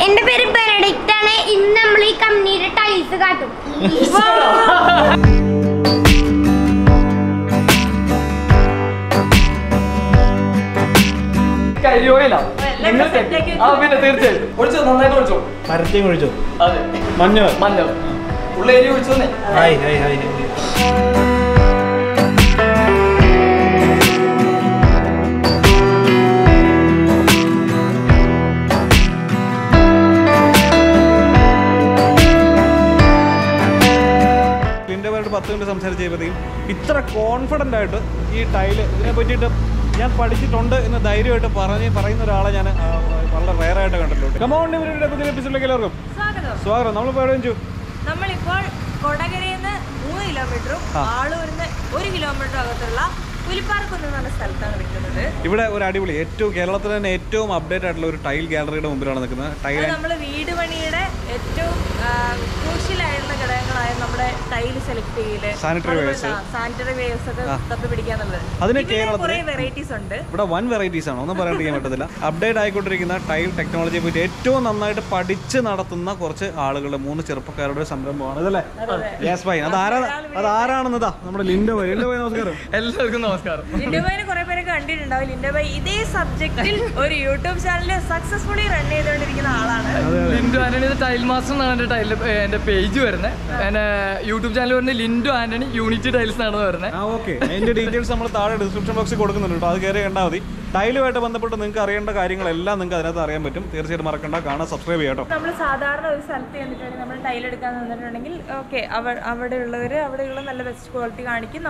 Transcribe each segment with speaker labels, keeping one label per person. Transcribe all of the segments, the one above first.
Speaker 1: എന്റെ പേര് ബെനഡിക്റ്റ് ആണ്. ഇന്ന് നമ്മൾ ഈ കമ്പനിയുടെ ടൈൽസ് കാട്ടും.
Speaker 2: മഞ്ഞൾ ഉള്ള ഏരിയ ഒഴിച്ചോന്നേ.
Speaker 3: സംസാരിച്ചപ്പോഴത്തേക്കും ഇത്ര കോൺഫിഡൻ്റ് ആയിട്ട് ഈ ടൈല് ഇതിനെ പറ്റിയിട്ട് ഞാൻ പഠിച്ചിട്ടുണ്ട് എന്ന് ധൈര്യമായിട്ട് പറയുന്ന ഒരാളെ ഞാൻ വളരെ റെയറായിട്ട് കണ്ടിട്ടുണ്ട്. കമോൺ ഇവരുടെ പുതിയ എപ്പിസോഡിലേക്ക് എല്ലാവർക്കും സ്വാഗതം. നമ്മളിപ്പോൾ എവിടെ വെച്ചു?
Speaker 4: നമ്മളിപ്പോൾ കൊടകരയിൽ നിന്ന് 3 കിലോമീറ്ററും ആളൂരിന്ന് 1 കിലോമീറ്റർ അകത്തുള്ള പുലിപ്പാർക്കുന്ന് പറഞ്ഞ സ്ഥലത്താണ് നിൽക്കുന്നത്.
Speaker 3: ഇവിടെ ഒരു അടിപൊളി കേരളത്തിൽ തന്നെ ഏറ്റവും അപ്ഡേറ്റ് ആയിട്ടുള്ള ഒരു ടൈൽ ഗാലറിയുടെ മുമ്പിലാണ് നിൽക്കുന്നത്.
Speaker 4: നമ്മൾ വീട് പണിയുടെ ഏറ്റവും ക്രൂഷ്യലായിട്ടുള്ള ഘടകങ്ങളായ നമ്മുടെ ടൈൽ സെലക്ട് ചെയ്യല്, സാനിറ്ററി വെയർസ് ഒക്കെ തപ്പിപ്പിടിക്കാന്നുള്ളത്.
Speaker 3: അതിന്
Speaker 4: കുറെ വെറൈറ്റീസ് ഉണ്ട്.
Speaker 3: ഇവിടെ 1 വെറൈറ്റീസ് ആണ്, ഒന്നും പറയാണ്ടിരിക്കാൻ പറ്റത്തില്ല. അപ്ഡേറ്റ് ആയിക്കൊണ്ടിരിക്കുന്ന ടൈൽ ടെക്നോളജിയെ പറ്റി ഏറ്റവും നന്നായിട്ട് പഠിച്ച് നടത്തുന്ന കുറച്ച് ആളുകളുടെ 3 ചെറുപ്പക്കാരുടെ സംരംഭമാണ് ഇതല്ലേ? Yes by. അതാരാണെന്നതാ നമ്മുടെ ലിൻഡോ ബൈ. നമസ്കാരം.
Speaker 2: എല്ലാവർക്കും നമസ്കാരം.
Speaker 4: ലിൻഡോബൈനെ കുറെ പേര് കണ്ടിട്ടുണ്ടാവും. ലിൻഡോബൈ ഇതേ സബ്ജക്റ്റിൽ ഒരു യൂട്യൂബ് ചാനൽ സക്സസ്ഫുള്ളി റൺ ചെയ്തുകൊണ്ടിരിക്കുന്ന ആളാണ്.
Speaker 2: ലിൻഡോ ആന്റണി ടൈൽ മാസ്റ്റർ എന്നാണ് എന്റെ പേജ് വരുന്നത്. എന്റെ യൂട്യൂബ് ചാനൽ വരുന്നത് ലിൻഡോ ആന്റണി യൂണിറ്റി ടൈൽസ് ആണ് വരുന്നത്.
Speaker 3: ഓക്കെ, അതിന്റെ ഡീറ്റെയിൽസ് നമ്മൾ താഴെ ഡിസ്ക്രിപ്ഷൻ ബോക്സിൽ കൊടുക്കുന്നുണ്ട് കേട്ടോ. അത് കയറി കണ്ടാൽ മതി. ടൈലുമായിട്ട് ബന്ധപ്പെട്ട് നിങ്ങൾക്ക് അറിയേണ്ട കാര്യങ്ങളെല്ലാം നിങ്ങൾക്ക് അതിനകത്ത് അറിയാൻ പറ്റും. തീർച്ചയായിട്ടും മറക്കണ്ട, കാണാൻ സബ്സ്ക്രൈബ് ചെയ്യാട്ടോ.
Speaker 4: നമ്മൾ സാധാരണ ഒരു സ്ഥലത്ത് ചെന്നിട്ടുണ്ടെങ്കിൽ നമ്മൾ ടൈൽ എടുക്കാൻ നിന്നിട്ടുണ്ടെങ്കിൽ ഓക്കെ, അവിടെയുള്ള നല്ല ബെസ്റ്റ് ക്വാളിറ്റി കാണിക്കും,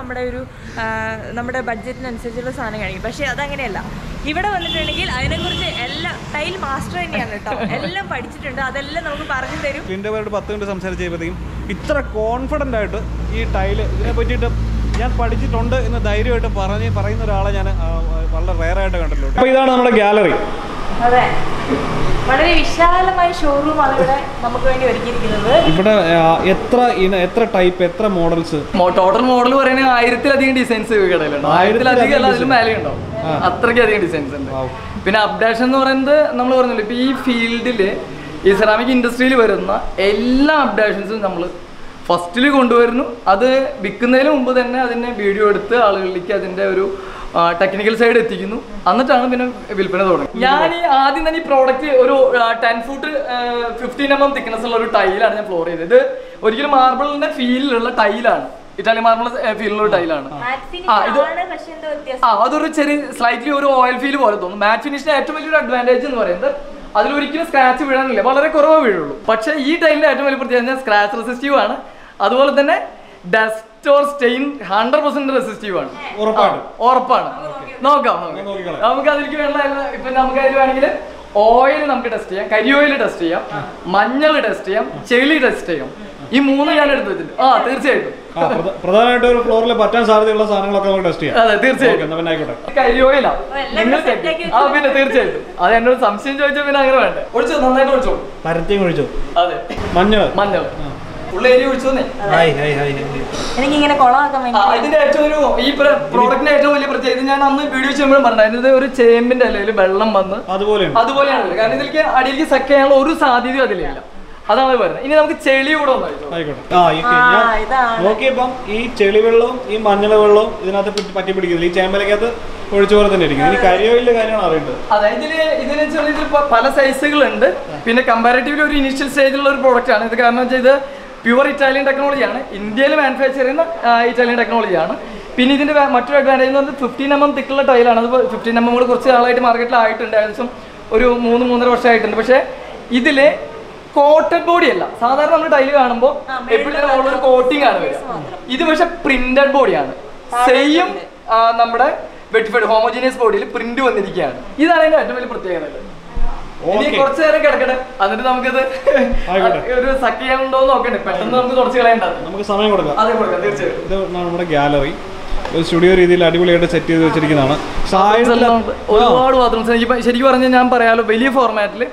Speaker 4: നമ്മുടെ ബഡ്ജറ്റിനനുസരിച്ചുള്ള സാധനം കാണിക്കും. പക്ഷേ അതങ്ങനെയല്ല. ഇവിടെ വന്നിട്ടുണ്ടെങ്കിൽ അതിനെക്കുറിച്ച് എല്ലാം ടൈൽ മാസ്റ്റർ തന്നെയാണ് കേട്ടോ. എല്ലാം പഠിച്ചിട്ടുണ്ട്, അതെല്ലാം നമുക്ക് പറഞ്ഞു തരും.
Speaker 3: പിന്നെ 10 മിനിറ്റ് സംസാരിച്ചപ്പോഴത്തേക്കും ഇത്ര കോൺഫിഡൻ്റ് ആയിട്ട് ഈ ടൈല് ഇതിനെ പറ്റിയിട്ട് ഞാൻ പഠിച്ചിട്ടുണ്ട് എന്ന് ധൈര്യമായിട്ട് പറയുന്ന ഒരാളെ ഞാൻ വളരെ റെയറായിട്ട് കണ്ടിട്ടുണ്ട്. അപ്പോൾ ഇതാണ് നമ്മുടെ ഗാലറി.
Speaker 4: അതെ, വളരെ വിശാലമായ ഷോറൂമാണ് ഇവിടെ നമുക്ക് വേണ്ടി ഒരുക്കിയിരിക്കുന്നത്.
Speaker 3: ഇവിടെ എത്ര ടൈപ്പ്, എത്ര മോഡൽസ്?
Speaker 2: ടോട്ടൽ മോഡൽ പറയുന്നത് 1000-ലധികം ഡിസൈൻസ് കടയിലുണ്ട്. 1000-ലധികം അല്ല, അതിലും മേലെ ഉണ്ടാവും. അത്രയ്ക്ക് അധികം ഡിസൈൻസ് ഉണ്ട്. പിന്നെ അപ്ഡേഷൻ എന്ന് പറയുന്നത് നമ്മൾ പറഞ്ഞില്ല, ഇപ്പൊ ഈ ഫീൽഡില് ഈ സെറാമിക് ഇൻഡസ്ട്രിയിൽ വരുന്ന എല്ലാ അപ്ഡേഷൻസും നമ്മൾ ഫസ്റ്റിൽ കൊണ്ടുവരുന്നു. അത് വിൽക്കുന്നതിന് മുമ്പ് തന്നെ അതിനെ വീഡിയോ എടുത്ത് ആളുകളിലേക്ക് അതിന്റെ ഒരു ടെക്നിക്കൽ സൈഡ് എത്തിക്കുന്നു. എന്നിട്ടാണ് പിന്നെ വിൽപ്പന തുടങ്ങുന്നത്. ഞാൻ ആദ്യം തന്നെ ഈ പ്രോഡക്റ്റ് ഒരു 10 ഫുട്ട് 15 mm തിക്നെസ് ഉള്ള ഒരു ടൈലാണ് ഞാൻ ഫ്ലോർ ചെയ്തത്. ഇത് ഒരിക്കലും മാർബിളിന്റെ ഫീലിലുള്ള ടൈലാണ്, ഇറ്റാലിയൻ മാർബിൾ ഫീലിലുള്ള ടൈലാണ്. അതൊരു ചെറിയ സ്ലൈറ്റ്ലി ഒരു ഓയിൽ ഫീൽ പോലെ തോന്നും. മാറ്റ് ഫിനിഷിന്റെ ഏറ്റവും വലിയൊരു അഡ്വാൻറ്റേജ് എന്ന് പറയുന്നത് അതിലൊരിക്കലും സ്ക്രാച്ച് വീഴാനില്ല, വളരെ കുറവേ വീഴുള്ളൂ. പക്ഷേ ഈ ടൈലിന്റെ ഏറ്റവും വലിയ പ്രത്യേകത സ്ക്രാച്ച് റെസിസ്റ്റീവ് ആണ്. അതുപോലെ തന്നെ ഡസ്റ്റ് ഓർ സ്റ്റെയിൻ 100% റെസിസ്റ്റീവ് ആണ്. ഉറപ്പാണ്. നോക്കാം, നമുക്ക് അതിലേക്ക് വേണ്ട. ഇപ്പൊ നമുക്ക് അതിൽ വേണമെങ്കിൽ ഓയിൽ നമുക്ക് ടെസ്റ്റ് ചെയ്യാം, കരി ഓയിൽ ടെസ്റ്റ് ചെയ്യാം, മഞ്ഞൾ ടെസ്റ്റ് ചെയ്യാം, ചെളി ടെസ്റ്റ് ചെയ്യാം. ഈ 3 ഞാൻ എടുത്ത് വെച്ചിട്ടുണ്ട്. തീർച്ചയായിട്ടും
Speaker 3: പ്രധാനമായിട്ട് ഒരു ഫ്ലോറിൽ പറ്റാൻ സാധ്യതയുള്ള സാധനങ്ങളൊക്കെ നമുക്ക് ടെസ്റ്റ് ചെയ്യാം.
Speaker 2: അതെ, തീർച്ചയായിട്ടും. കരി ഓയിലാ പിന്നെ തീർച്ചയായിട്ടും. അത് എന്നോട് സംശയം ചോദിച്ചാൽ പിന്നെ അങ്ങനെ വേണ്ട. ഒഴിച്ചോ, നന്നായിട്ട് ഒഴിച്ചോ.
Speaker 3: പരത്തിയും ഒഴിച്ചോ.
Speaker 2: അതെ, മഞ്ഞൾ ഉള്ള ഏരിയ ഒഴിച്ചോന്നേ.
Speaker 4: എനിക്കിങ്ങനെ കൊളമാക്കാൻ
Speaker 2: ഇതിന്റെ ഏറ്റവും ഈ പ്രോഡക്റ്റിന്റെ ഏറ്റവും വലിയ പ്രത്യേകത ഞാൻ അന്ന് വീഡിയോ ചെയ്യുമ്പോഴും പറഞ്ഞത് ഒരു ചേമ്പിന്റെ അല്ലെങ്കിൽ വെള്ളം വന്ന് അതുപോലെയാണ്. കാരണം ഇതിലേക്ക് അടിയിലേക്ക് സെക്ക് ചെയ്യാനുള്ള ഒരു സാധ്യതയും അതിലില്ല. അതാണ് പറയുന്നത്. ഇനി നമുക്ക് ചെളി കൂടെ
Speaker 3: നോക്കിയപ്പം ഈ ചെളി വെള്ളവും ഈ മഞ്ഞൾ വെള്ളവും ഇതിനകത്ത് പറ്റി പിടിക്കുന്നില്ല. ഈ ചേമ്പലക്കകത്ത് ഒഴിച്ചു പോലെ തന്നെ ഇരിക്കും. ഇനി കരിയോയിലെ കാര്യമാണ് അറിയേണ്ടത്.
Speaker 2: അതെ, ഇതിന് പല സൈസുകളുണ്ട്. പിന്നെ കമ്പാരിറ്റീവ്ലി ഒരു ഇനീഷ്യൽ സ്റ്റേജിലുള്ള ഒരു പ്രോഡക്റ്റ് ആണ് ഇത്. കാരണം വെച്ചാൽ ഇത് പ്യുവർ ഇറ്റാലിയൻ ടെക്നോളജിയാണ്, ഇന്ത്യയിൽ മാനുഫാക്ചർ ചെയ്യുന്ന ഇറ്റാലിയൻ ടെക്നോളജിയാണ്. പിന്നെ ഇതിന്റെ മറ്റൊരു അഡ്വാൻറ്റേജ് എന്ന് പറഞ്ഞാൽ 15 mm തിക്കുള്ള ടൈലാണ്. അത് 15 mm കുറച്ച് ആളായിട്ട് മാർക്കറ്റിൽ ആയിട്ടുണ്ട്. ഏകദേശം ഒരു 3-3.5 വർഷമായിട്ടുണ്ട്. പക്ഷേ ഇതില് കോട്ടഡ് ബോഡി അല്ല. സാധാരണ നമ്മൾ ടൈല് കാണുമ്പോൾ എപ്പോഴും ഒരു കോട്ടിംഗ് ആണ് വരിക. ഇത് പക്ഷെ പ്രിന്റഡ് ബോഡിയാണ്. സെയിം നമ്മുടെ വെട്ടിഫൈഡ് ഹോമോജീനിയസ് ബോഡിയിൽ പ്രിന്റ് വന്നിരിക്കുകയാണ്. ഇതാണ് അതിന്റെ ഏറ്റവും വലിയ പ്രത്യേകത. ഇനി കുറച്ചു നേരം കിടക്കട്ടെ, എന്നിട്ട് നമുക്കിത് ഒരു സക്ക് ചെയ്യാനുണ്ടോ നോക്കണ്ടേ. പെട്ടെന്ന് നമുക്ക് തുടച്ച് കളയണ്ട,
Speaker 3: നമുക്ക് സമയം കൊടുക്കാം.
Speaker 2: അതെ, കൊടുക്കാം, തീർച്ചയായും.
Speaker 3: ഇത് നമ്മുടെ ഗാലറി ഒരു സ്റ്റുഡിയോ രീതിയിൽ അടിപൊളിയായിട്ട് സെറ്റ് ചെയ്ത് വെച്ചിരിക്കുന്നതാണ്.
Speaker 2: ഒരുപാട് ബാത്റൂംസ്. ശരിക്കും പറഞ്ഞാൽ ഞാൻ പറയാലോ, വലിയ ഫോർമാറ്റിൽ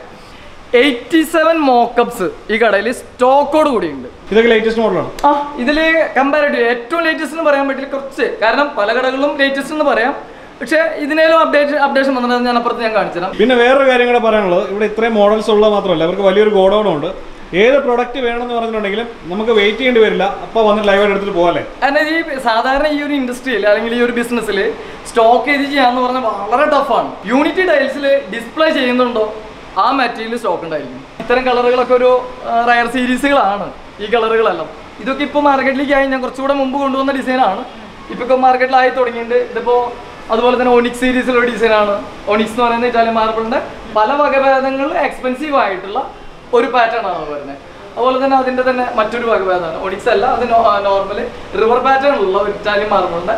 Speaker 2: 87 മോക്കപ്സ് ഈ കടയിൽ സ്റ്റോക്കോട് കൂടിയുണ്ട്.
Speaker 3: ഇതൊക്കെ ലേറ്റസ്റ്റ് മോഡലാണ്.
Speaker 2: ഇതിൽ കമ്പാരിറ്റീവ് ഏറ്റവും ലേറ്റസ്റ്റ് എന്ന് പറയാൻ പറ്റില്ല കുറച്ച്. കാരണം പല കടകളിലും ലേറ്റസ്റ്റ് എന്ന് പറയാം, പക്ഷേ ഇതിനേലും അപ്ഡേഷൻ വന്നിട്ട് ഞാൻ അപ്പുറത്ത് ഞാൻ കാണിച്ചു തരാം.
Speaker 3: പിന്നെ വേറൊരു കാര്യം കൂടെ പറയാനുള്ളത്, ഇവിടെ ഇത്രയും മോഡൽസ് ഉള്ളത് മാത്രമല്ല, അവർക്ക് വലിയൊരു ഗോഡൗണും ഉണ്ട്. ഏത് പ്രൊഡക്റ്റ് വേണമെന്ന് പറഞ്ഞിട്ടുണ്ടെങ്കിലും നമുക്ക് വെയിറ്റ് ചെയ്യേണ്ടി വരില്ല, അപ്പോൾ വന്ന് ലൈവായിട്ട് എടുത്തിട്ട് പോകാല്ലേ.
Speaker 2: കാരണം ഈ സാധാരണ ഈ ഒരു ഇൻഡസ്ട്രിയിൽ അല്ലെങ്കിൽ ഈ ഒരു ബിസിനസ്സിൽ സ്റ്റോക്ക് ചെയ്ത് ചെയ്യാന്ന് പറഞ്ഞാൽ വളരെ ടഫാണ്. യൂണിറ്റി ടൈൽസിൽ ഡിസ്പ്ലേ ചെയ്യുന്നുണ്ടോ ആ മെറ്റീരിയൽ സ്റ്റോക്ക് ഉണ്ടായിരിക്കും. ഇത്തരം കളറുകളൊക്കെ ഒരു റയർ സീരീസുകളാണ് ഈ കളറുകളെല്ലാം. ഇതൊക്കെ ഇപ്പോൾ മാർക്കറ്റിലേക്ക് ആയി, ഞാൻ കുറച്ചുകൂടെ മുമ്പ് കൊണ്ടുവന്ന ഡിസൈനാണ്. ഇപ്പോൾ മാർക്കറ്റിലായി തുടങ്ങിയിട്ടുണ്ട്. ഇതിപ്പോൾ അതുപോലെ തന്നെ ഒണിക്സ് സീരീസിലുള്ള ഡിസൈനാണ്. ഒണിക്സ് എന്ന് പറയുന്ന ഇറ്റാലിയൻ മാർബിളിൻ്റെ പല വകഭേദങ്ങളിൽ എക്സ്പെൻസീവ് ആയിട്ടുള്ള ഒരു പാറ്റേൺ ആണ് വരുന്നത്. അതുപോലെ തന്നെ അതിൻ്റെ തന്നെ മറ്റൊരു വകഭേദമാണ് ഒണിക്സ് അല്ല, അത് നോർമൽ റിവർ പാറ്റേൺ ഉള്ള ഒരു ഇറ്റാലിയൻ മാർബിളിൻ്റെ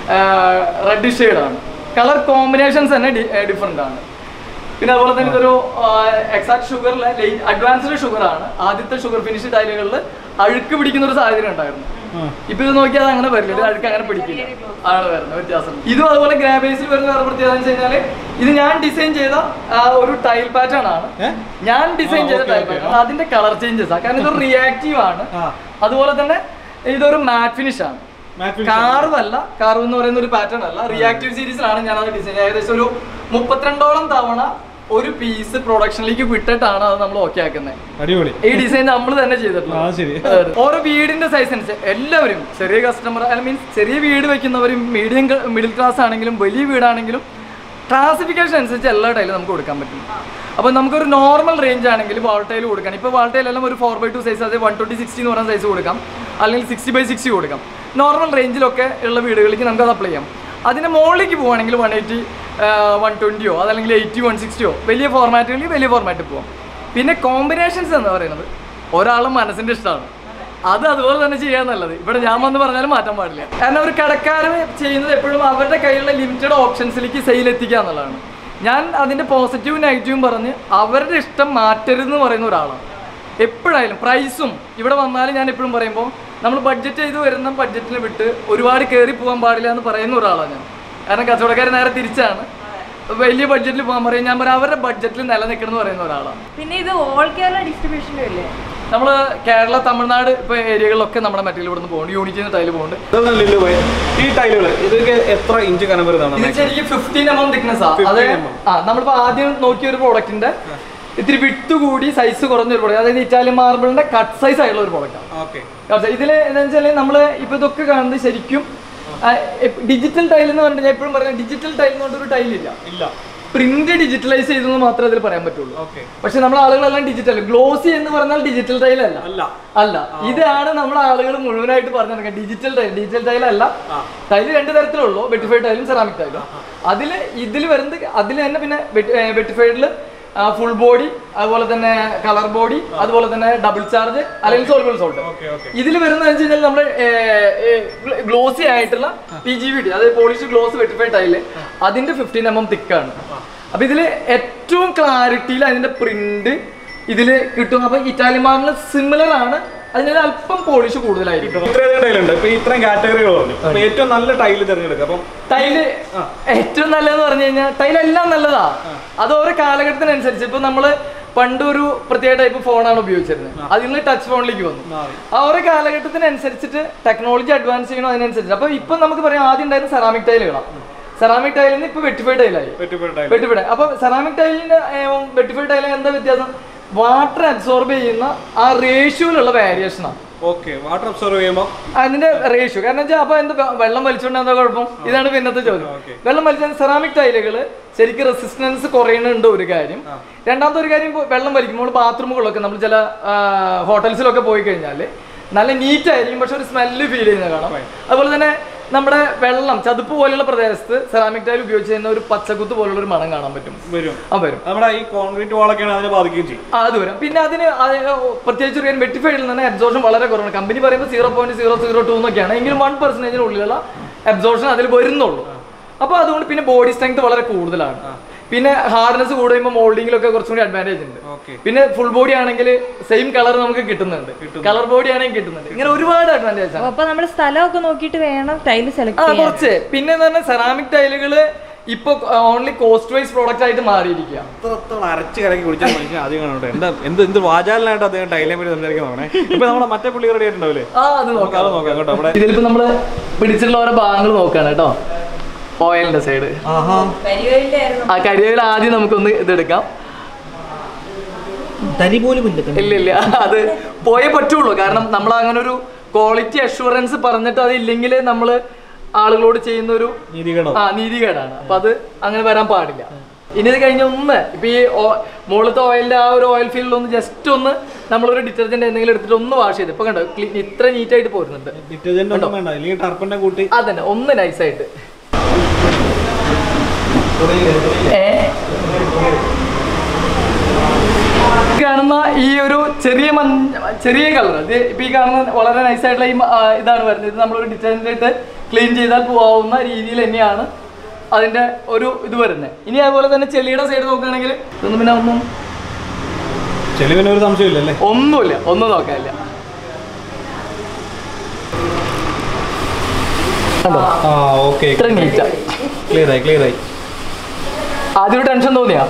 Speaker 2: റെഡ് ഷെയ്ഡാണ്. കളർ കോമ്പിനേഷൻസ് തന്നെ ഡിഫറെൻ്റ് ആണ്. പിന്നെ അതുപോലെ തന്നെ ഇതൊരു എക്സാക്ട് ഷുഗറിലെ അഡ്വാൻസ്ഡ് ഷുഗറാണ്. ആദ്യത്തെ ഷുഗർ ഫിനിഷ് ടൈലുകളിൽ അഴുക്ക് പിടിക്കുന്ന ഒരു സാഹചര്യം ഉണ്ടായിരുന്നു. ഇപ്പൊ ഇത് നോക്കിയാൽ അങ്ങനെ വരില്ല, അഴുക്ക് അങ്ങനെ പിടിക്കില്ല, ആണ് വരുന്നത് വ്യത്യാസം. ഇതും അതുപോലെ ഗ്രാബേസിൽ വരുന്ന വേറെ പ്രത്യേകത എന്ന് വെച്ച് കഴിഞ്ഞാൽ ഇത് ഞാൻ ഡിസൈൻ ചെയ്ത ഒരു ടൈൽ പാറ്റേൺ ആണ്. ഞാൻ ഡിസൈൻ ചെയ്ത ടൈൽ പാറ്റേൺ, അതിന്റെ കളർ ചേഞ്ചസ് ആണ്. കാരണം ഇതൊരു റിയാക്റ്റീവ് ആണ്. അതുപോലെ തന്നെ ഇതൊരു മാറ്റ് ഫിനിഷ് ആണ്. കാർവ് അല്ല, കാർവ് എന്ന് പറയുന്ന ഒരു പാറ്റേൺ അല്ല, റിയാക്റ്റീവ് സീരീസിലാണ് ഞാൻ അത് ഡിസൈൻ. ഏകദേശം ഒരു 32ഓളം തവണ ഒരു പീസ് പ്രൊഡക്ഷനിലേക്ക് വിട്ടിട്ടാണ് അത് നമ്മൾ ഓക്കെ ആക്കുന്നത്.
Speaker 3: അടിപൊളി.
Speaker 2: ഈ ഡിസൈൻ നമ്മൾ തന്നെ ചെയ്തിട്ടുണ്ട്. ഓരോ വീടിന്റെ സൈസ് അനുസരിച്ച് എല്ലാവരും, ചെറിയ കസ്റ്റമർ മീൻസ് ചെറിയ വീട് വെക്കുന്നവരും മീഡിയം മിഡിൽ ക്ലാസ് ആണെങ്കിലും വലിയ വീടാണെങ്കിലും ക്ലാസിഫിക്കേഷൻ അനുസരിച്ച് എല്ലാ ടൈലും നമുക്ക് കൊടുക്കാൻ പറ്റും. അപ്പോൾ നമുക്കൊരു നോർമൽ റേഞ്ച് ആണെങ്കിൽ വാൾ ടൈൽ കൊടുക്കാം. ഇപ്പോൾ വാൾ ടൈലെല്ലാം ഒരു 4x2 സൈസ്, അത് 120/60 എന്ന് പറയുന്ന സൈസ് കൊടുക്കാം, അല്ലെങ്കിൽ 60/60 കൊടുക്കാം. നോർമൽ റേഞ്ചിലൊക്കെ ഉള്ള വീടുകളിലേക്ക് നമുക്കത് അപ്ലൈ ചെയ്യാം. അതിന് മുകളിലേക്ക് പോവുകയാണെങ്കിൽ 180, 120 അതല്ലെങ്കിൽ 80, 160 വലിയ ഫോർമാറ്റുകളിൽ വലിയ ഫോർമാറ്റിൽ പോവാം. പിന്നെ കോമ്പിനേഷൻസ് എന്ന് പറയുന്നത് ഒരാളും മനസ്സിൻ്റെ ഇഷ്ടമാണ്, അത് അതുപോലെ തന്നെ ചെയ്യാൻ നല്ലത്. ഇവിടെ ഞാൻ വന്ന് പറഞ്ഞാലും മാറ്റാൻ പാടില്ല. കാരണം ഒരു കടക്കാർ ചെയ്യുന്നത് എപ്പോഴും അവരുടെ കയ്യിലുള്ള ലിമിറ്റഡ് ഓപ്ഷൻസിലേക്ക് സെയിൽ എത്തിക്കുക എന്നുള്ളതാണ്. ഞാൻ അതിൻ്റെ പോസിറ്റീവും നെഗറ്റീവും പറഞ്ഞ് അവരുടെ ഇഷ്ടം മാറ്റരുതെന്ന് പറയുന്ന ഒരാളാണ്. എപ്പോഴായാലും പ്രൈസും ഇവിടെ വന്നാലും ഞാൻ എപ്പോഴും പറയുമ്പോൾ നമ്മൾ ബഡ്ജറ്റ് ചെയ്ത് വരുന്ന ബഡ്ജറ്റിൽ വിട്ട് ഒരുപാട് കയറി പോകാൻ പാടില്ല എന്ന് പറയുന്ന ഒരാളാണ് ഞാൻ. കാരണം കച്ചവടക്കാർ നേരെ തിരിച്ചാണ്, വലിയ ബഡ്ജറ്റിൽ പോകാൻ പറയും, ഞാൻ പറയാം അവരുടെ ബഡ്ജറ്റിൽ നിലനിൽക്കണം എന്ന് പറയുന്ന ഒരാളാണ്.
Speaker 4: പിന്നെ ഇത് ഓൾ കേരള ഡിസ്ട്രിബ്യൂഷനും ഇല്ലേ?
Speaker 2: നമ്മൾ കേരള, തമിഴ്നാട് ഇപ്പോൾ ഏരിയകളിലൊക്കെ നമ്മുടെ മെറ്റീരിയൽ ഇവിടെ നിന്ന് പോകുന്നുണ്ട്. യൂണിറ്റിന്ന് ടൈല് പോകുന്നുണ്ട്.
Speaker 3: ഈ ടൈലുകൾ ഇതൊക്കെ എത്ര ഇഞ്ച് കനം വരുന്നതാണ്?
Speaker 2: ഇത് ശരിക്കും 15 mm തിക്നെസ് ആണ്. അത് നമ്മളിപ്പോൾ ആദ്യം നോക്കിയ ഒരു പ്രോഡക്റ്റിന്റെ ഇത്തിരി വിട്ട് കൂടി സൈസ് കുറഞ്ഞൊരു പ്രോഡക്റ്റ്, അതായത് ഇറ്റാലിയൻ മാർബിളിന്റെ കട്ട് സൈസ് ആയിട്ടുള്ള ഒരു പ്രോഡക്റ്റാണ്. ഇതിൽ എന്താ വെച്ചാൽ നമ്മൾ ഇപ്പോൾ ഇതൊക്കെ കാണുന്നത് ശരിക്കും ഡിജിറ്റൽ ടൈൽ എന്ന് പറഞ്ഞിട്ട് ഞാൻ എപ്പോഴും പറയാം, ഡിജിറ്റൽ ടൈൽ എന്ന് പറഞ്ഞൊരു ടൈലില്ല. പ്രിന്റ് ഡിജിറ്റലൈസ് ചെയ്തെന്ന് മാത്രമേ അതിൽ പറയാൻ പറ്റുള്ളൂ. പക്ഷെ നമ്മുടെ ആളുകളെല്ലാം ഡിജിറ്റൽ, ഗ്ലോസി എന്ന് പറഞ്ഞാൽ ഡിജിറ്റൽ ടൈൽ അല്ല. ഇതാണ് നമ്മുടെ ആളുകൾ മുഴുവനായിട്ട് പറഞ്ഞു നടക്കുക, ഡിജിറ്റൽ ടൈൽ. ഡിജിറ്റൽ ടൈൽ അല്ല, ടൈല് 2 തരത്തിലുള്ളൂ, വെട്ടിഫൈഡ് ടൈലും സെറാമിക് ടൈലും. ഇതിൽ വരുന്നത് അതിൽ തന്നെ പിന്നെ വെട്ടിഫൈഡിൽ ഫുൾ ബോഡി, അതുപോലെ തന്നെ കളർ ബോഡി, അതുപോലെ തന്നെ ഡബിൾ ചാർജ് അല്ലെങ്കിൽ സോൾബിൾ സോൾട്ട്. ഇതിൽ വരുന്നത് വെച്ച് കഴിഞ്ഞാൽ നമ്മുടെ ഗ്ലോസി ആയിട്ടുള്ള PGVD, അതായത് പോളിഷ് ഗ്ലോസ് വെട്ടിഫൈഡ് ടൈല്, അതിന്റെ 15 mm തിക്കാണ്. അപ്പൊ ഇതിൽ ഏറ്റവും ക്ലാരിറ്റിയിൽ അതിന്റെ പ്രിന്റ് ഇതിൽ കിട്ടും. അപ്പൊ ഇറ്റാലിയൻ മാർബിൾ സിമിലർ ആണ്, അതിനൊരു അല്പം പോളിഷ് കൂടുതലായിരിക്കും.
Speaker 3: ഇത്രയും കാറ്റഗറികൾ ഏറ്റവും നല്ല ടൈല് തിരഞ്ഞെടുക്കുക. അപ്പം
Speaker 2: ടൈല് ഏറ്റവും നല്ലതെന്ന് പറഞ്ഞു കഴിഞ്ഞാൽ ടൈലെല്ലാം നല്ലതാ, അത് ഓരോ കാലഘട്ടത്തിനനുസരിച്ച്. ഇപ്പൊ നമ്മള് പണ്ട് ഒരു പ്രത്യേക ടൈപ്പ് ഫോണാണ് ഉപയോഗിച്ചിരുന്നത്, അതിൽ നിന്ന് ടച്ച് ഫോണിലേക്ക് വന്നു. ആ ഓരോ കാലഘട്ടത്തിനനുസരിച്ചിട്ട് ടെക്നോളജി അഡ്വാൻസ് ചെയ്യണം, അതിനനുസരിച്ച്. അപ്പൊ ഇപ്പൊ നമുക്ക് പറയാം ആദ്യം ഉണ്ടായിരുന്ന സെറാമിക് ടൈലുകളാണ്. സെറാമിക് ടൈലിൽ നിന്ന് ഇപ്പൊ വെട്ടിഫൈഡ് ടൈലായി. വെട്ടിഫൈഡ്. അപ്പൊ സെറാമിക് ടൈലിന്റെ വെട്ടിഫൈഡ് ടൈലിന് എന്താ വ്യത്യാസം? വാട്ടർ അബ്സോർബ് ചെയ്യുന്ന ആ റേഷ്യോയിലുള്ള വേരിയേഷനാണ്.
Speaker 3: വാട്ടർ അബ്സോർബ് ചെയ്യുമ്പോൾ
Speaker 2: അതിന്റെ റേഷ്യോ, കാരണം വെച്ചാൽ അപ്പൊ എന്താ വെള്ളം വലിച്ചുകൊണ്ട് എന്താ കുഴപ്പം? ഇതാണ് പിന്നത്തെ ചോദ്യം. വെള്ളം വലിച്ച സെറാമിക് ടൈലുകൾ ശരിക്കും റെസിസ്റ്റൻസ് കുറയുന്നുണ്ട് ഒരു കാര്യം. രണ്ടാമത്തെ ഒരു കാര്യം, വെള്ളം വലിക്കുമ്പോൾ ബാത്റൂമുകളൊക്കെ നമ്മൾ ചില ഹോട്ടൽസിലൊക്കെ പോയി കഴിഞ്ഞാൽ നല്ല നീറ്റ് ആയിരിക്കും, പക്ഷെ ഒരു സ്മെല്ല് ഫീൽ ചെയ്യുന്നത് കാണാം. അതുപോലെ തന്നെ നമ്മുടെ വെള്ളം ചതുപ്പ് പോലെയുള്ള പ്രദേശത്ത് സെറാമിക് ടൈൽ ഉപയോഗിച്ച് ചെയ്യുന്ന ഒരു പച്ചക്കുത്ത് പോലുള്ള ഒരു മണം കാണാൻ പറ്റും. വരും.
Speaker 3: നമ്മുടെ ഈ കോൺക്രീറ്റ് വാളൊക്കെയാണ് അതിനെ ബാധിക്കുകയും ചെയ്യും.
Speaker 2: അത് വരും. പിന്നെ അതിന് പ്രത്യേകിച്ച് ഒരു വെട്ടിഫൈഡിൽ നിന്ന് അബ്സോർഷൻ വളരെ കുറവാണ്. കമ്പനി പറയുമ്പോൾ 0.002 എന്നൊക്കെയാണ്, എങ്കിലും 1% ഉള്ളിലുള്ള അബ്സോർഷൻ അതിൽ വരുന്നുള്ളൂ. അപ്പോൾ അതുകൊണ്ട് പിന്നെ ബോഡി സ്ട്രെങ്ത് വളരെ കൂടുതലാണ്. പിന്നെ ഹാർഡ്നെസ് കൂടുമ്പോൾ മോൾഡിങ്ങിലൊക്കെ കുറച്ചും കൂടി അഡ്വാൻറ്റേജ് ഉണ്ട്. പിന്നെ ഫുൾ ബോഡി ആണെങ്കിൽ സെയിം കളർ നമുക്ക് കിട്ടുന്നുണ്ട്, കളർ ബോഡി ആണെങ്കിൽ കിട്ടുന്നുണ്ട്. ഇങ്ങനെ ഒരുപാട് അഡ്വാൻറ്റേജ് ആണ്.
Speaker 4: അപ്പൊ നമ്മുടെ സ്ഥലമൊക്കെ നോക്കിയിട്ട് വേണം ടൈല് സെലക്ട് ചെയ്യാൻ.
Speaker 2: കുറച്ച് പിന്നെ എന്ന് പറഞ്ഞാൽ സെറാമിക് ടൈലുകള് ഇപ്പൊ ഓൺലി കോസ്റ്റ് വൈസ് പ്രോഡക്റ്റ് ആയിട്ട് മാറിയിരിക്കുക.
Speaker 3: അരച്ച് കലക്കി കുടിച്ചാൽ മനുഷ്യൻ ആദ്യം കാണട്ടെ എന്ത് വാചാലിനായിട്ട് അദ്ദേഹം ടൈലിനെ പറ്റി സംസാരിക്കുന്നതാണ്. ഇപ്പൊ നമ്മുടെ മറ്റേ പുള്ളി റെഡി ആയിട്ടുണ്ടാവില്ലേ?
Speaker 2: അത് നോക്കാം കേട്ടോ. ഇതിലിപ്പോ നമ്മള് പിടിച്ചിട്ടുള്ള ഓരോ ഭാഗങ്ങൾ നോക്കാണ് കേട്ടോ. ഓയിലിന്റെ സൈഡ്. ആ കരിവേല ആദ്യം നമുക്കൊന്ന് ഇതെടുക്കാം. ഇല്ല അത് പോയേ പറ്റുള്ളൂ. കാരണം നമ്മൾ അങ്ങനെ ഒരു ക്വാളിറ്റി അഷുറൻസ് പറഞ്ഞിട്ട് അത് ഇല്ലെങ്കിൽ നമ്മൾ ആളുകളോട് ചെയ്യുന്ന ഒരു നീതികേടാണ്. അപ്പൊ അത് അങ്ങനെ വരാൻ പാടില്ല. ഇനി ഇത് കഴിഞ്ഞ ഒന്ന് ഇപ്പൊ ഈ മുകളിലത്തെ ഓയിലിന്റെ ആ ഒരു ഓയിൽ ഫീൽഡിൽ ഒന്ന് ജസ്റ്റ് ഒന്ന് നമ്മളൊരു ഡിറ്റർജന്റ് എന്തെങ്കിലും എടുത്തിട്ട് ഒന്ന് വാഷ് ചെയ്ത് ഇപ്പൊ കണ്ടോ ഇത്ര നീറ്റ് ആയിട്ട് പോരുന്നുണ്ട്. അതന്നെ ഒന്ന് നൈസായിട്ട് കാണുന്ന ഈ ഒരു ചെറിയ കളർ ഇത് ഇപ്പൊ ഈ കാണുന്ന വളരെ നൈസായിട്ടുള്ള ഈ ഇതാണ് വരുന്നത്. ഇത് നമ്മളൊരു ഡിറ്റർജന്റ് ഇട്ട് ക്ലീൻ ചെയ്താൽ പോവാവുന്ന രീതിയിൽ തന്നെയാണ് അതിന്റെ ഒരു ഇത് വരുന്നത്. ഇനി അതുപോലെ തന്നെ ചെളിയുടെ സൈഡ് നോക്കുകയാണെങ്കിൽ ഇതൊന്നും പിന്നെ ഒന്നുമില്ല, ഒന്നും നോക്കാനില്ല. ഇത്ര നീറ്റാ. ആദ്യം ഒരു ടെൻഷൻ തോന്നിയാ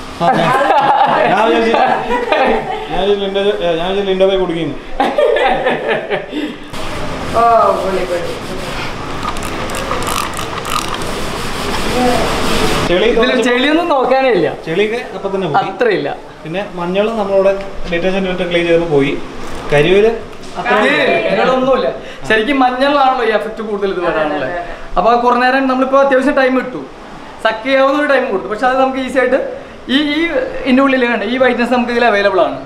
Speaker 2: ചെളിയൊന്നും നോക്കാനേ ഇല്ല,
Speaker 3: ചെളിയൊക്കെ അപ്പൊ തന്നെ
Speaker 2: അത്രയില്ല.
Speaker 3: പിന്നെ മഞ്ഞൾ നമ്മളോട് ഡിറ്റർജന്റ് ഇട്ട് ക്ലീൻ ചെയ്ത് പോയി. കരിവേല്
Speaker 2: ഒന്നുമില്ല. ശരിക്കും മഞ്ഞളിലാണല്ലോ ഈ എഫക്ട് കൂടുതൽ ഇത് വരാനുള്ളത്. അപ്പൊ കുറെ നേരം നമ്മളിപ്പോ അത്യാവശ്യം ടൈം ഇട്ടു, സക്ക് ചെയ്യാവുന്ന ഒരു ടൈം കൊടുത്തു. പക്ഷെ അത് നമുക്ക് ഈസി ആയിട്ട് ഈ ഇതിന്റെ ഉള്ളിൽ കണ്ട ഈ വൈറ്റ്നസ് നമുക്ക് ഇതിൽ അവൈലബിൾ ആണ്.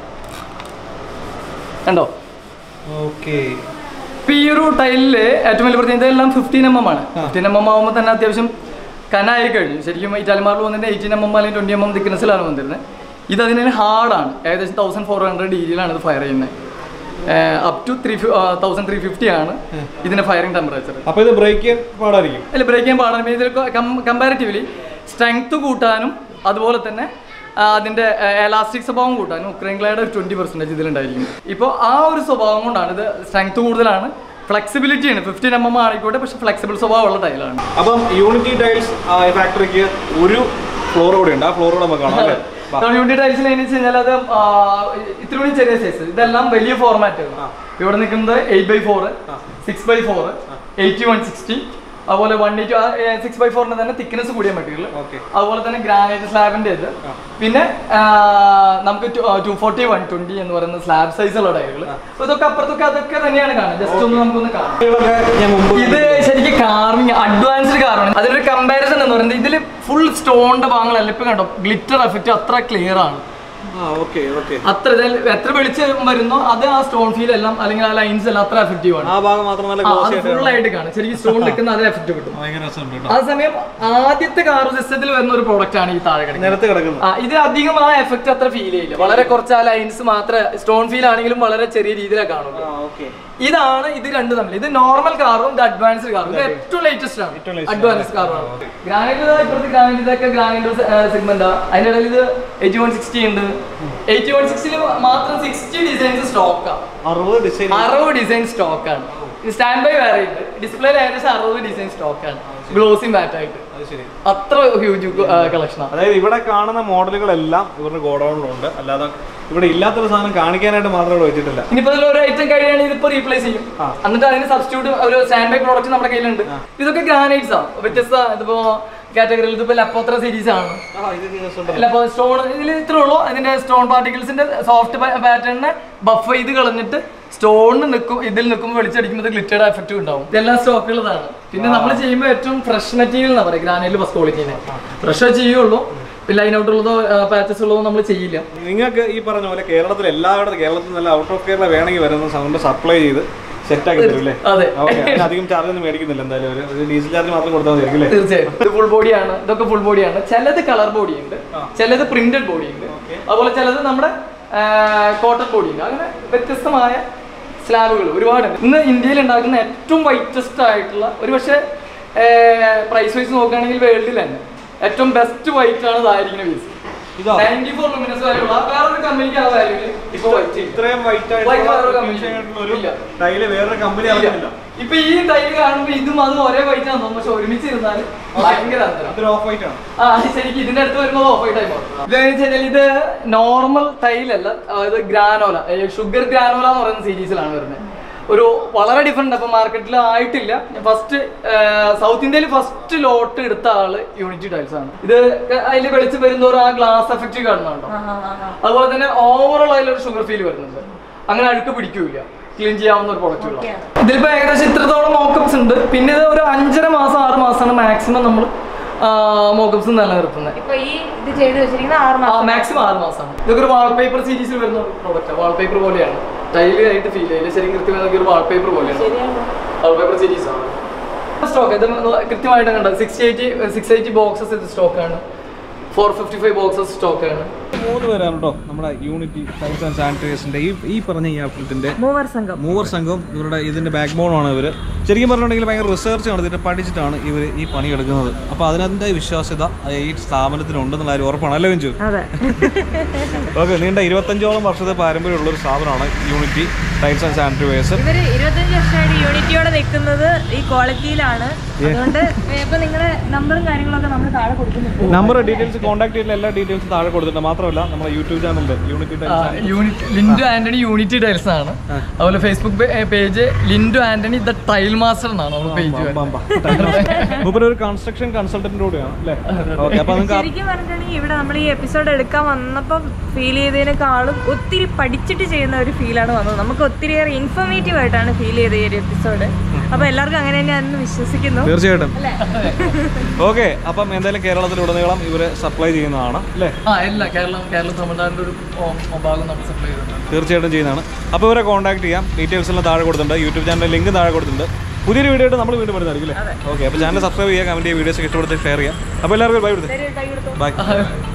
Speaker 2: കണ്ടോ?
Speaker 3: ഓക്കെ.
Speaker 2: ഇപ്പൊ ഈ ഒരു ടൈലില് ഏറ്റവും വലിയ പ്രത്യേകത ഇതെല്ലാം 15 mm ആണ്. 15 mm ആകുമ്പോൾ തന്നെ അത്യാവശ്യം കനായി കഴിഞ്ഞു. ശരിക്കും ഇറ്റാലിയൻ മാർബിൾ വന്നിട്ട് 18 mm അല്ലെങ്കിൽ 20 mm തിക്നെസ്സിലാണ് വന്നിരുന്നത്. ഇത് അതിന് ഹാർഡാണ്. ഏകദേശം 1400 ഡിഗ്രിയിലാണ് ഇത് ഫയർ ചെയ്യുന്നത്. അപ് ടു 1350 ആണ് ഇതിന്റെ ഫയറിംഗ് ടെമ്പറേച്ചർ.
Speaker 3: അപ്പൊ ഇത് ബ്രേക്ക് ചെയ്യാൻ പാടായിരിക്കും?
Speaker 2: അല്ല, ബ്രേക്ക് ചെയ്യാൻ പാടാണ്. ഇതിൽ കമ്പാരിറ്റീവ്ലി സ്ട്രെങ്ത് കൂട്ടാനും അതുപോലെ തന്നെ അതിന്റെ എലാസ്റ്റിക് സ്വഭാവം കൂട്ടാനും ഉക്രൈൻ ഗ്ലൈഡ് 20% ഇതിലുണ്ടായിരിക്കും. ഇപ്പോൾ ആ ഒരു സ്വഭാവം കൊണ്ടാണ് ഇത് സ്ട്രെങ്ത് കൂടുതലാണ്, ഫ്ലെക്സിബിലിറ്റി ആണ്. 15 mm ആയിക്കോട്ടെ, പക്ഷെ ഫ്ലെക്സിബിൾ സ്വഭാവമുള്ള ടൈലാണ്.
Speaker 3: അപ്പം യൂണിറ്റി ടൈൽസ് ഫാക്ടറിക്ക് ഒരു ഫ്ലോർ കൂടെ ഉണ്ട്. ആ ഫ്ലോർ കൂടെ നമുക്ക് കാണാം.
Speaker 2: യൂണിറ്റി ടൈൽസിൽ എന്ന് വെച്ച് കഴിഞ്ഞാൽ അത് ഇത്തിരി കൂടി ചെറിയ സൈസ്. ഇതെല്ലാം വലിയ ഫോർമാറ്റ്. ഇവിടെ നിൽക്കുന്നത് 8x4, 6x4, 80-160, അതുപോലെ 180 6x4 തന്നെ തിക്നെസ് കൂടിയ മെറ്റീരിയൽ. അതുപോലെ തന്നെ ഗ്രാനൈറ്റ് സ്ലാബിന്റെ ഇത്. പിന്നെ നമുക്ക് 240, 120 എന്ന് പറയുന്ന സ്ലാബ് സൈസുള്ള ടൈലുകൾ. ഇതൊക്കെ അപ്പുറത്തൊക്കെ അതൊക്കെ തന്നെയാണ് കാണുന്നത്. ജസ്റ്റ് ഒന്ന് നമുക്കൊന്ന് കാണാം. ഇത് ശരിക്കും കാർവിംഗ്, അഡ്വാൻസ്ഡ് കാർവിംഗ്. അതിലൊരു കമ്പാരിസൺ എന്ന് പറയുന്നത് ഇതിൽ ഫുൾ സ്റ്റോണിന്റെ ഭാഗങ്ങളല്ല. ഇപ്പൊ കണ്ടോ ഗ്ലിറ്റർ എഫക്റ്റ് അത്ര ക്ലിയർ ആണ്. അത്ര എത്ര വെളിച്ചം വരുന്നോ അത് ആ സ്റ്റോൺ ഫീൽ എല്ലാം അല്ലെങ്കിൽ ആ ലൈൻസ് എല്ലാം അത്ര എഫക്റ്റീവ് ആണ്. ഫുൾ ആയിട്ട് കാണും. ശരിക്കും സ്റ്റോൺ നിൽക്കുന്ന അതേ എഫക്ട് കിട്ടും. അതേസമയം ആദ്യത്തെ കാർ സിസ്റ്റത്തിൽ വരുന്ന ഒരു പ്രോഡക്റ്റ് ആണ് ഈ താഴെ കിടക്കുന്നത്. ഇത് അധികം ആ എഫക്ട് അത്ര ഫീൽ ചെയ്യില്ല. വളരെ കുറച്ച് ആ ലൈൻസ് മാത്രമേ സ്റ്റോൺ ഫീൽ ആണെങ്കിലും വളരെ ചെറിയ രീതിയിലാണ് കാണുള്ളൂ. ഇതാണ് ഇത് രണ്ടും തമ്മിൽ. ഇത് നോർമൽ കാറും ഇത് അഡ്വാൻസ്ഡ് കാറും. ഇത് ഏറ്റവും ലേറ്റസ്റ്റ് ആണ്, അഡ്വാൻസ്ഡ് കാറാണ്. ഗ്രാനൈറ്റ് ഇപ്പോഴത്തെ ഗ്രാനൈറ്റ് ഇതൊക്കെ ഗ്രാനൈറ്റ് സെഗ്മെന്റ്. അതിന്റെ ഇടയിൽ ഇത് 8160 ഉണ്ട്. 8160 മാത്രം 60 ഡിസൈൻസ് സ്റ്റോക്കാണ്. 60 ഡിസൈൻ സ്റ്റോക്കാണ്. സ്റ്റാൻഡ് ബൈ വേറെ ഉണ്ട്. ഡിസ്പ്ലേയിൽ ഏകദേശം 60 ഡിസൈൻ സ്റ്റോക്കാണ്, ഗ്ലോസി മാറ്റ് ആയിട്ട്. അത്ര ഹ്യൂജ് കളക്ഷനാണ്.
Speaker 3: അതായത് ഇവിടെ കാണുന്ന മോഡലുകളെല്ലാം ഇവരുടെ ഗോഡൌണിലുണ്ട്. അല്ലാതെ ഇവിടെ ഇല്ലാത്തൊരു സാധനം കാണിക്കാനായിട്ട് മാത്രം ഇവിടെ വെച്ചിട്ടില്ല.
Speaker 2: ഇനിയിപ്പോ ഒരു ഐറ്റം കഴിയുകയാണെങ്കിൽ ഇതിപ്പോ റീപ്ലേസ് ചെയ്യും. എന്നിട്ട് അതിന് സബ്സ്റ്റിറ്റ്യൂട്ട് ഒരു സ്റ്റാൻഡ് ബൈ പ്രോഡക്റ്റ് നമ്മുടെ കയ്യിലുണ്ട്. ഇതൊക്കെ ഗ്രാനൈറ്റ്സ് ആണ്. വ്യത്യസ്ത ഇതിപ്പോ കാറ്റഗറിയിൽ ഇതിപ്പോ ലപ്പോത്ര സീരീസ് ആണ്. സ്റ്റോൺ ഇതിൽ ഇത്രേ ഉള്ളൂ. അതിന്റെ സ്റ്റോൺ പാർട്ടിക്കിൾസിന്റെ സോഫ്റ്റ് പാറ്റേണിനെ ബഫ് ചെയ്ത് കളഞ്ഞിട്ട് സ്റ്റോണിന് നിൽക്കും. ഇതിൽ നിൽക്കുമ്പോൾ വെളിച്ചടിക്കുമ്പോൾ ഗ്ലിറ്റേഡ് എഫക്റ്റും ഉണ്ടാവും. ഇതെല്ലാം സ്റ്റോക്കുള്ളതാണ്. പിന്നെ നമ്മൾ ചെയ്യുമ്പോൾ ഏറ്റവും ഫ്രഷ് മെറ്റീരിയൽ എന്നാ പറയുക. ഗ്രാനൈറ്റിൽ ഫസ്റ്റ് ക്വാളിറ്റിനെ ഫ്രഷ് ചെയ്യുള്ളൂ. പിന്നെ അതിനകത്തുള്ളതോ പാച്ചസ് ഉള്ളതോ നമ്മൾ ചെയ്യില്ല.
Speaker 3: നിങ്ങൾക്ക് ഈ പറഞ്ഞ പോലെ കേരളത്തിൽ എല്ലായിടത്തും കേരളത്തിൽ നല്ല ഔട്ട് ഓഫ് കേരള വേണമെങ്കിൽ വരുന്ന സൗണ്ട് സപ്ലൈ ചെയ്ത് സെറ്റ് ആക്കി തരും അല്ലേ? അധികം ചാർജ് ഒന്നും മേടിക്കുന്നില്ല. എന്തായാലും ഒരു ഡീസൽ ചാർജ് മാത്രം കൊടുത്താൽ മതി.
Speaker 2: തീർച്ചയായും ഇത് ഫുൾ ബോഡിയാണ്. ഇതൊക്കെ ഫുൾ ബോഡിയാണ്. ചിലത് കളർ ബോഡി ഉണ്ട്, ചിലത് പ്രിന്റഡ് ബോഡി ഉണ്ട്, അതുപോലെ ചിലത് നമ്മുടെ കോട്ടൺ ബോഡി ഉണ്ട്. അങ്ങനെ വ്യത്യസ്തമായ സ്ലാബുകൾ ഒരുപാടുണ്ട്. ഇന്ന് ഇന്ത്യയിൽ ഉണ്ടാക്കുന്ന ഏറ്റവും വൈറ്റസ്റ്റ് ആയിട്ടുള്ള, ഒരു പക്ഷേ പ്രൈസ് വൈസ് നോക്കുകയാണെങ്കിൽ വേൾഡിൽ തന്നെ ഏറ്റവും ബെസ്റ്റ് വൈറ്റ് ആണ് ഇതായിരിക്കുന്ന പീസ്. 94 ലുമിനസ് വാല്യുള്ള വേറൊരു കമ്പനിക്ക് ആ വാല്യൂല് ഇപ്പൊ
Speaker 3: ഇത്രയും വൈറ്റ് ടൈല് വേറൊരു കമ്പനി ആവുന്നില്ല.
Speaker 2: ഇപ്പൊ ഈ ടൈല് കാണുമ്പോൾ ഇതും അതും ഒരേ വൈറ്റ് ആണെന്ന് തോന്നുന്നു. പക്ഷെ ഒരുമിച്ച് ഇരുന്നാൽ ഭയങ്കര
Speaker 3: ഓഫ് വൈറ്റ് ആണ്.
Speaker 2: ശരിക്കും ഇതിന്റെ അടുത്ത് വരുമ്പോൾ ഓഫ് വൈറ്റ് ആയി മാറും. ഇതെന്ന് വെച്ചാൽ ഇത് നോർമൽ ടൈലല്ല, ഇത് ഗ്രാനോല, ഷുഗർ ഗ്രാനോല എന്ന് പറയുന്ന സീരീസിലാണ് വരുന്നത്. ഒരു വളരെ ഡിഫറെന്റ്. അപ്പൊ മാർക്കറ്റിൽ ആയിട്ടില്ല. ഫസ്റ്റ് സൗത്ത് ഇന്ത്യയിൽ ഫസ്റ്റ് ലോട്ട് എടുത്ത ആള് യൂണിറ്റി ടൈൽസ് ആണ്. ഇത് അതിൽ വെളിച്ച് വരുന്നവർ ആ ഗ്ലാസ് എഫക്റ്റ് കാണുന്നുണ്ടോ? അതുപോലെ തന്നെ ഓവറോൾ അതിലൊരു ഷുഗർ ഫീൽ വരുന്നുണ്ട്. അങ്ങനെ അഴുക്ക് പിടിക്കൂല, ക്ലീൻ ചെയ്യാവുന്ന ഒരു പ്രൊഡക്റ്റുള്ള. ഇതിലിപ്പോ ഏകദേശം ഇത്രത്തോളം മോക്കപ്സ് ഉണ്ട്. പിന്നെ ഇത് ഒരു 5.5 മാസം 6 മാസമാണ് മാക്സിമം നമ്മൾ മോക്കപ്സ് നിലനിർത്തുന്നത്. മാക്സിമം 6 മാസമാണ്. ഇതൊക്കെ ഒരു വാൾപേപ്പർ സീരീസിൽ വരുന്ന പ്രോഡക്റ്റ്. വാൾപേപ്പർ പോലെയാണ്, ടൈല് ആയിട്ട് ഫീൽ ചെയ്യില്ല. ശരിക്കും കൃത്യമായി ഒരു വാൾപേപ്പർ പോലെയാണ്. വാൾപേപ്പർ സീരീസ് ആണ് സ്റ്റോക്ക്. ഇത് കൃത്യമായിട്ട് കണ്ടത് 680 ബോക്സസ് ഇത് സ്റ്റോക്കാണ്. 455 ബോക്സസ് സ്റ്റോക്കാണ്.
Speaker 3: 3 പേരാണ് കേട്ടോ നമ്മുടെ യൂണിറ്റി ടൈൽസ് ആൻഡ് സാനിറ്റൈസേഴ്സിന്റെ ഈ പറഞ്ഞ ഈ ഔട്ട്ലെറ്റിന്റെ മൂവർ സംഘം. ഇവരുടെ ഇതിന്റെ ബാക്ക് ബോണാണ് ഇവർ. ശരിക്കും പറഞ്ഞിട്ടുണ്ടെങ്കിൽ ഭയങ്കര റിസർച്ച് നടത്തിയിട്ട് പഠിച്ചിട്ടാണ് ഇവർ ഈ പണി എടുക്കുന്നത്. അപ്പോൾ അതിനതിൻ്റെ വിശ്വാസ്യത ഈ സ്ഥാപനത്തിനുണ്ടെന്നുള്ള കാര്യം ഉറപ്പാണ്, അല്ലേ വെഞ്ചു? ഓക്കെ, നീണ്ട 25ഓളം വർഷത്തെ പാരമ്പര്യമുള്ളൊരു സ്ഥാപനമാണ് യൂണിറ്റി ടൈൽസ് ആൻഡ് സാനിറ്റൈസേഴ്സ്.
Speaker 4: ഇവർ 25 വർഷമായിട്ട് യൂണിറ്റിയോടെ നിൽക്കുന്നത് ഈ ക്വാളിറ്റിയിലാണ്. അതുകൊണ്ട് ഇപ്പൊ നിങ്ങളുടെ നമ്പറും കാര്യങ്ങളൊക്കെ നമ്മൾ താഴെ കൊടുക്കുന്നുണ്ട്.
Speaker 3: നമ്പർ ഡീറ്റെയിൽസ് കോൺടാക്ട് ചെയ്തിട്ടുള്ള എല്ലാ ഡീറ്റെയിൽസും താഴെ കൊടുത്തിട്ടുണ്ട്. മാത്രമല്ല നമ്മുടെ യൂട്യൂബ് ചാനലിൽ യൂണിറ്റി
Speaker 2: ലിൻഡു ആന്റണി യൂണിറ്റി ടൈൽസ് ആണ്. അതുപോലെ Facebook page Lindu Antony the tile master എന്നാണ് പേജ്.
Speaker 3: ഒരു കൺസ്ട്രക്ഷൻ കൺസൾട്ടന്റ് കൂടിയാണ് അല്ലേ?
Speaker 4: ശരിക്കും പറഞ്ഞിട്ടുണ്ടെങ്കിൽ ഇവിടെ നമ്മൾ ഈ എപ്പിസോഡ് എടുക്കാൻ വന്നപ്പോൾ ഫീൽ ചെയ്തതിനേക്കാളും ഒത്തിരി പഠിച്ചിട്ട് ചെയ്യുന്ന ഒരു ഫീലാണ് വന്നത്. നമുക്ക് ഒത്തിരിയേറെ ഇൻഫോർമേറ്റീവ് ആയിട്ടാണ് ഫീൽ ചെയ്തത് ഈ ഒരു എപ്പിസോഡ്. അപ്പൊ എല്ലാവർക്കും അങ്ങനെ തന്നെയാണെന്ന് വിശ്വസിക്കുന്നു.
Speaker 3: തീർച്ചയായിട്ടും. ഓക്കെ, അപ്പം എന്തായാലും കേരളത്തിലുടനീളം ഇവര് സപ്ലൈ ചെയ്യുന്നതാണ് അല്ലേ?
Speaker 2: കേരളം തമിഴ്നാടിന്റെ ഒരു ഭാഗം നമ്മൾ സപ്ലൈ ചെയ്യുന്നുണ്ട്.
Speaker 3: തീർച്ചയായിട്ടും ചെയ്യുന്നതാണ്. അപ്പോൾ ഇവരെ കോൺടാക്ട് ചെയ്യാം. ഡീറ്റെയിൽസ് എല്ലാം താഴെ കൊടുത്തിട്ടുണ്ട്. യൂട്യൂബ് ചാനലിൽ ലിങ്ക് താഴെ കൊടുത്തിട്ടുണ്ട്. പുതിയൊരു വീഡിയോ ആയിട്ട് നമ്മൾ വീണ്ടും വരുന്നതായിരിക്കും അല്ലേ? ഓക്കെ, അപ്പോൾ ചാനൽ സബ്സ്ക്രൈബ് ചെയ്യുക, കമന്റ് ചെയ്യുക, വീഡിയോസ് ഇഷ്ടപ്പെടുത്തി ഷെയർ ചെയ്യാം. അപ്പോൾ എല്ലാവർക്കും ബൈ കൊടുത്തു. ബൈ.